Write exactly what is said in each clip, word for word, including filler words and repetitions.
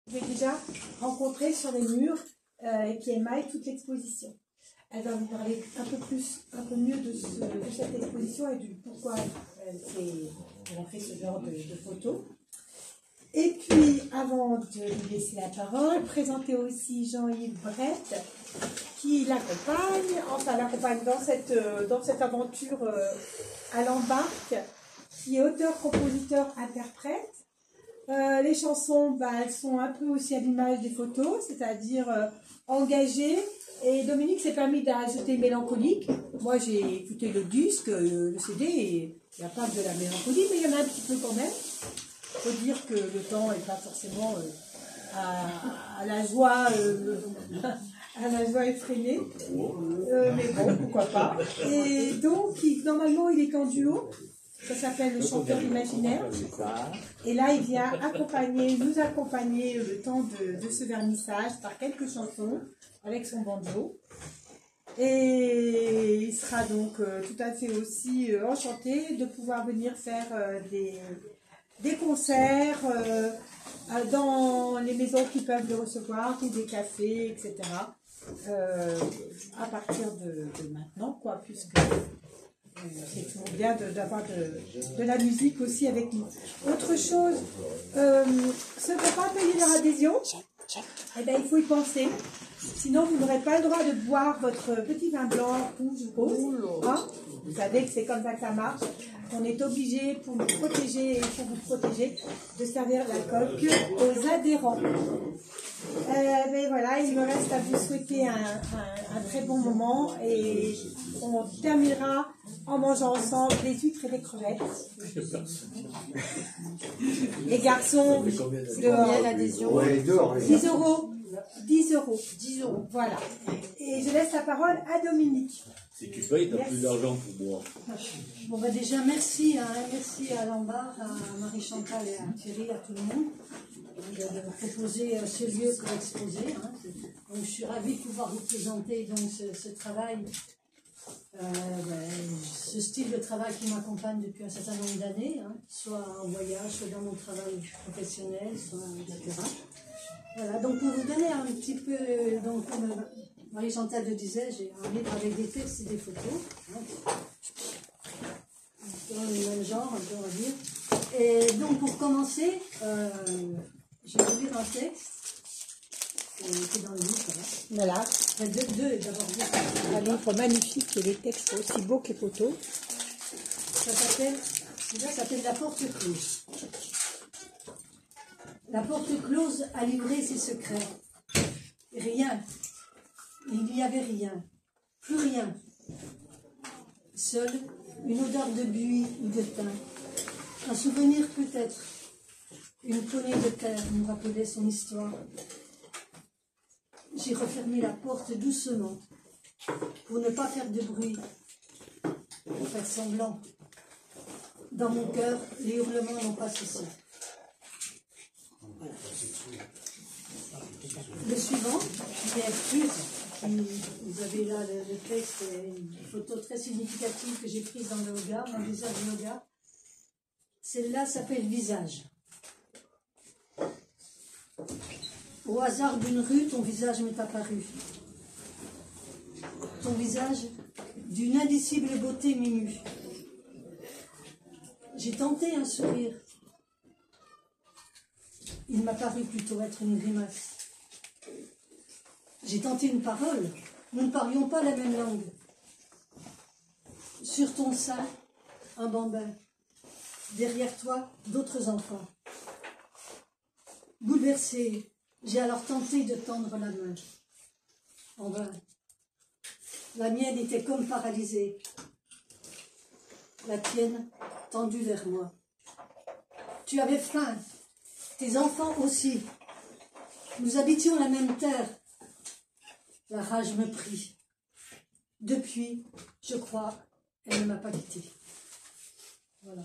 Vous pouvez déjà rencontrer sur les murs euh, et qui émaille toute l'exposition. Elle va vous parler un peu plus, un peu mieux de, ce, de cette exposition et du pourquoi elle, elle a fait ce genre de, de photos. Et puis, avant de lui laisser la parole, présenter aussi Jean-Yves Brett, qui l'accompagne, enfin l'accompagne dans cette, dans cette aventure euh, à l'embarque, qui est auteur, compositeur, interprète. Euh, les chansons, bah, elles sont un peu aussi à l'image des photos, c'est-à-dire euh, engagées. Et Dominique s'est permis d'ajouter mélancolique. Moi, j'ai écouté le disque, euh, le C D, et il n'y a pas que de la mélancolie, mais il y en a un petit peu quand même. Il faut dire que le temps n'est pas forcément euh, à, à la joie, euh, à la joie effrénée. Euh, mais bon, pourquoi pas. Et donc, il, normalement, il est qu'en duo. Ça s'appelle le chanteur imaginaire. Et là, il vient accompagner, nous accompagner le temps de, de ce vernissage par quelques chansons avec son banjo. Et il sera donc euh, tout à fait aussi euh, enchanté de pouvoir venir faire euh, des, des concerts euh, dans les maisons qui peuvent le recevoir, ou des cafés, et cetera. Euh, à partir de, de maintenant, quoi, puisque c'est toujours bien d'avoir de, de, de la musique aussi avec nous. Autre chose, euh, ceux qui n'ont pas payé leur adhésion, eh ben, il faut y penser. Sinon, vous n'aurez pas le droit de boire votre petit vin blanc rouge rose. Hein, vous savez que c'est comme ça que ça marche. On est obligé, pour vous protéger et pour vous protéger, de servir l'alcool que aux adhérents. Euh, mais voilà, il me reste à vous souhaiter un, un, un très bon moment et on terminera en mangeant ensemble les huîtres et les crevettes. Les garçons, dehors, l'adhésion. dix euros. dix euros. dix euros. Voilà. Et je laisse la parole à Dominique. Si tu payes, tu n'as plus d'argent pour boire. Bon, bah déjà, merci, hein, merci à Lambert, à Marie-Chantal et à Thierry, à tout le monde, de, de proposer ce lieu pour exposer. Hein. Donc, je suis ravie de pouvoir vous présenter donc, ce, ce travail, euh, ben, ce style de travail qui m'accompagne depuis un certain nombre d'années, hein, soit en voyage, soit dans mon travail professionnel, soit et cetera. Voilà, donc pour vous donner un petit peu, donc comme Marie-Chantal le disait, j'ai un livre avec des textes et des photos, hein, dans le même genre, un peu on va dire. Et donc pour commencer, euh, je vais vous lire un texte qui est dans le livre, voilà. Voilà. Enfin, deux, deux d'abord. Un livre magnifique et les textes aussi beaux que les photos. Ça s'appelle, ça s'appelle La porte close. La porte close a livré ses secrets. Rien. Il n'y avait rien. Plus rien. Seule une odeur de buis ou de thym. Un souvenir peut-être. Une poignée de terre nous rappelait son histoire. J'ai refermé la porte doucement pour ne pas faire de bruit, pour faire semblant. Dans mon cœur, les hurlements n'ont pas cessé. Voilà. Le suivant, qui est plus, vous avez là le, le texte et une photo très significative que j'ai prise dans le yoga, dans le visage du yoga. Celle-là s'appelle Visage. Au hasard d'une rue, ton visage m'est apparu. Ton visage d'une indicible beauté m'émut. J'ai tenté un sourire. Il m'a paru plutôt être une grimace. J'ai tenté une parole. Nous ne parlions pas la même langue. Sur ton sein, un bambin. Derrière toi, d'autres enfants. Bouleversée, j'ai alors tenté de tendre la main. En vain. La mienne était comme paralysée. La tienne tendue vers moi. Tu avais faim. Tes enfants aussi. Nous habitions la même terre. La rage me prit. Depuis, je crois, elle ne m'a pas quitté. Voilà.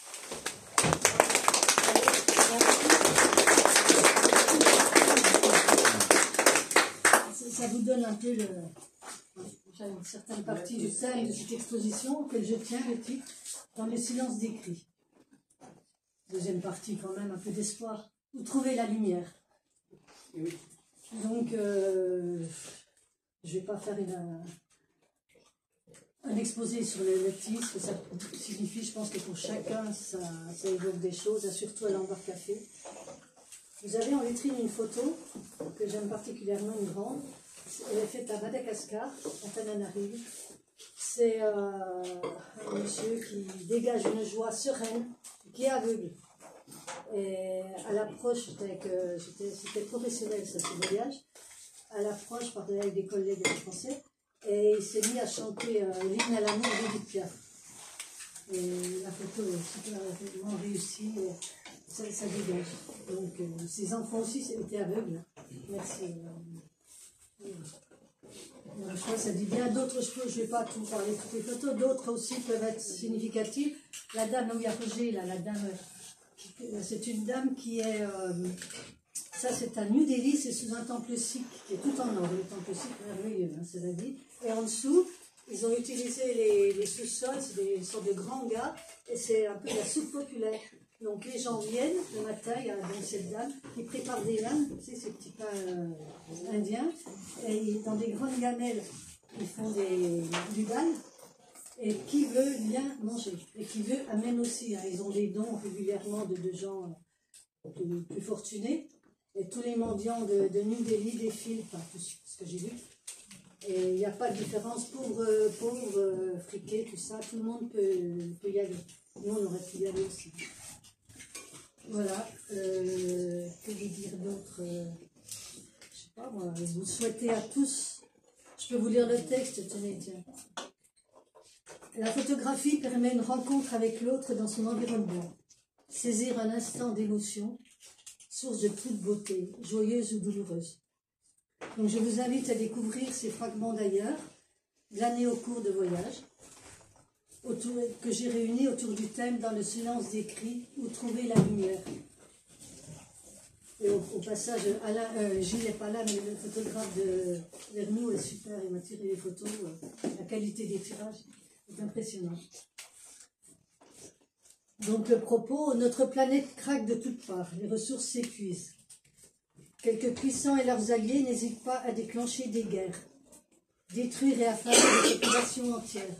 Ça vous donne un peu le, une certaine partie du thème de cette exposition, auquel je tiens le titre, dans le silence des cris. Deuxième partie, quand même, un peu d'espoir. Vous trouvez la lumière. Donc, euh, je ne vais pas faire une, un exposé sur le lectis, ce que ça signifie. Je pense que pour chacun, ça, ça évoque des choses, surtout à l'Ambar Café. Vous avez en vitrine une photo que j'aime particulièrement, une grande. Elle est faite à Madagascar, à Tananarive. C'est euh, un monsieur qui dégage une joie sereine, qui est aveugle. Et à l'approche, euh, c'était professionnel ça, ce voyage. À l'approche, je parlais avec des collègues français, et il s'est mis à chanter euh, l'hymne à l'amour d'Edith Piaf. Et la photo est super réussie, ça, ça dégage. Donc, euh, ses enfants aussi étaient aveugles. Merci. Euh, Donc, je crois que ça dit bien. D'autres, je ne vais pas tout parler de toutes les photos, d'autres aussi peuvent être significatives. La dame Oyapogé, là, la dame, c'est une dame qui est, euh, ça c'est à New Delhi, c'est sous un temple sikh, qui est tout en or, le temple sikh merveilleux, hein, c'est la vie. Et en dessous, ils ont utilisé les, les sous-sols, c'est des sortes de grands gars, et c'est un peu la soupe populaire. Donc les gens viennent le matin, il y a donc cette dame qui prépare des lames, tu sais, ces petits pains euh, indiens, et dans des grandes gamelles, ils font des, du bal, et qui veut bien manger, et qui veut amène aussi. Hein. Ils ont des dons régulièrement de, de gens plus, plus fortunés, et tous les mendiants de, de New Delhi défilent, enfin tout ce que j'ai vu. Et il n'y a pas de différence, pauvres, pauvres, friqués, tout ça, tout le monde peut, peut y aller. Nous, on aurait pu y aller aussi. Voilà, euh, que vous dire d'autre euh, je sais pas moi, vous souhaitez à tous, je peux vous lire le texte, tenez, tiens. La photographie permet une rencontre avec l'autre dans son environnement, saisir un instant d'émotion, source de toute beauté, joyeuse ou douloureuse. Donc je vous invite à découvrir ces fragments d'ailleurs, glanés au cours de voyage, autour, que j'ai réunis autour du thème dans le silence des cris, où trouver la lumière. Et au, au passage, Alain, euh, Gilles n'est pas là, mais le photographe de Vernou est super, il m'a tiré les photos, euh, la qualité des tirages est impressionnante. Donc le propos, notre planète craque de toutes parts, les ressources s'épuisent. Quelques puissants et leurs alliés n'hésitent pas à déclencher des guerres, détruire et affamer des populations entières,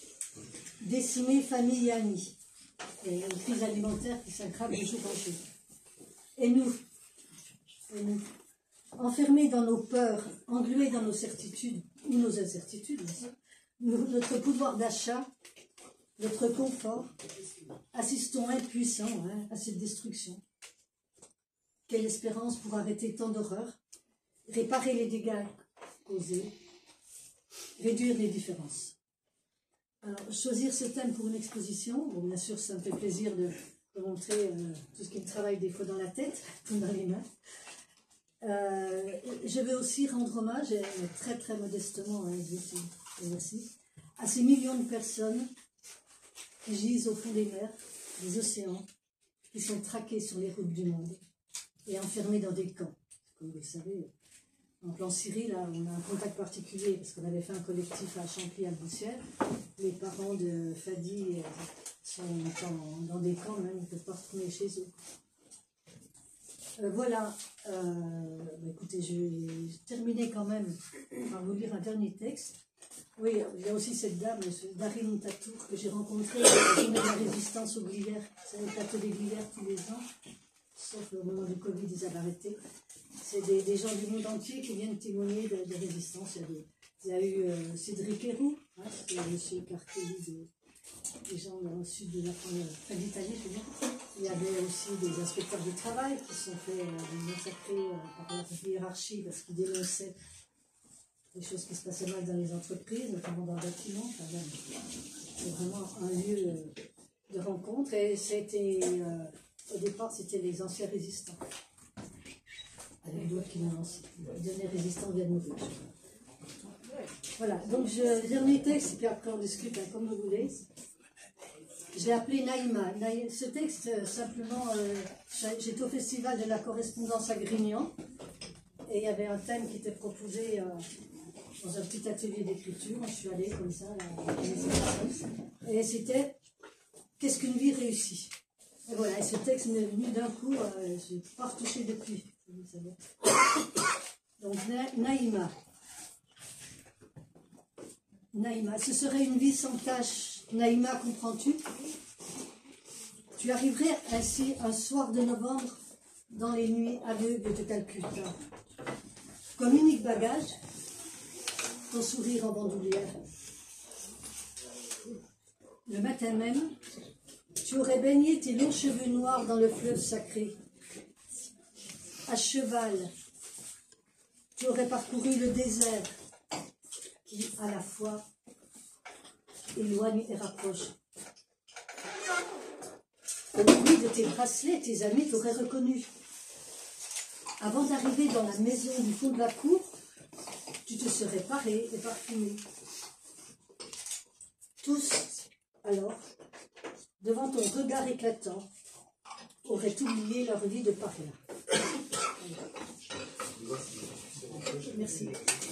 décimer famille et amis, et une crise alimentaire qui s'aggrave de jour en jour. Et nous, et nous, enfermés dans nos peurs, englués dans nos certitudes, ou nos incertitudes, nous, notre pouvoir d'achat, notre confort, assistons impuissants hein, à cette destruction. Quelle espérance pour arrêter tant d'horreurs, réparer les dégâts causés, réduire les différences. Alors, choisir ce thème pour une exposition, bon, bien sûr, ça me fait plaisir de, de montrer euh, tout ce qui me travaille des fois dans la tête, tout dans les mains. Euh, je veux aussi rendre hommage, et très très modestement, hein, merci, à ces millions de personnes qui gisent au fond des mers, des océans, qui sont traquées sur les routes du monde et enfermées dans des camps. Comme vous le savez, donc en Syrie, là, on a un contact particulier parce qu'on avait fait un collectif à Champly-Alboussière. Les parents de Fadi sont en, dans des camps, même, ils ne peuvent pas retourner chez eux. Euh, voilà, euh, bah, écoutez, je vais terminer quand même par vous lire un dernier texte. Oui, il y a aussi cette dame, Darim Tatour, que j'ai rencontrée à la journée de la résistance aux Glières. C'est le plateau des Glières tous les ans, sauf au moment du Covid, ils avaient arrêté. C'est des, des gens du monde entier qui viennent témoigner de, de résistance. Il y a, des, il y a eu euh, Cédric Héroux, hein, c'est M. Cartelli, des, des gens dans le sud de la France, enfin d'Italie, je veux dire. Il y avait aussi des inspecteurs du travail qui se sont fait euh, massacrer euh, par la hiérarchie parce qu'ils dénonçaient des choses qui se passaient mal dans les entreprises, notamment dans le bâtiment. Enfin, c'est vraiment un lieu euh, de rencontre. Et c'était, euh, au départ, c'était les anciens résistants. Avec d'autres qui l'ont lancé. Les derniers résistants viennent mourir. Voilà, donc je, dernier texte, puis après on discute hein, comme vous voulez. Je l'ai appelé Naïma. Naï, ce texte, euh, simplement, euh, j'étais au festival de la correspondance à Grignan, et il y avait un thème qui était proposé euh, dans un petit atelier d'écriture. Je suis allée comme ça, là, et c'était « Qu'est-ce qu'une vie réussie ?» Et voilà, et ce texte m'est venu d'un coup, euh, je n'ai pas retouché depuis. Elisabeth. Donc, Na- Naïma. Naïma, ce serait une vie sans tâche. Naïma, comprends-tu? Tu arriverais ainsi un soir de novembre dans les nuits aveugles de Calcutta. Comme unique bagage, ton sourire en bandoulière. Le matin même, tu aurais baigné tes longs cheveux noirs dans le fleuve sacré. À cheval, tu aurais parcouru le désert qui, à la fois, éloigne et rapproche. Au bruit de tes bracelets, tes amis t'auraient reconnu. Avant d'arriver dans la maison du fond de la cour, tu te serais paré et parfumé. Tous, alors, devant ton regard éclatant, auraient oublié leur vie de paria. Merci.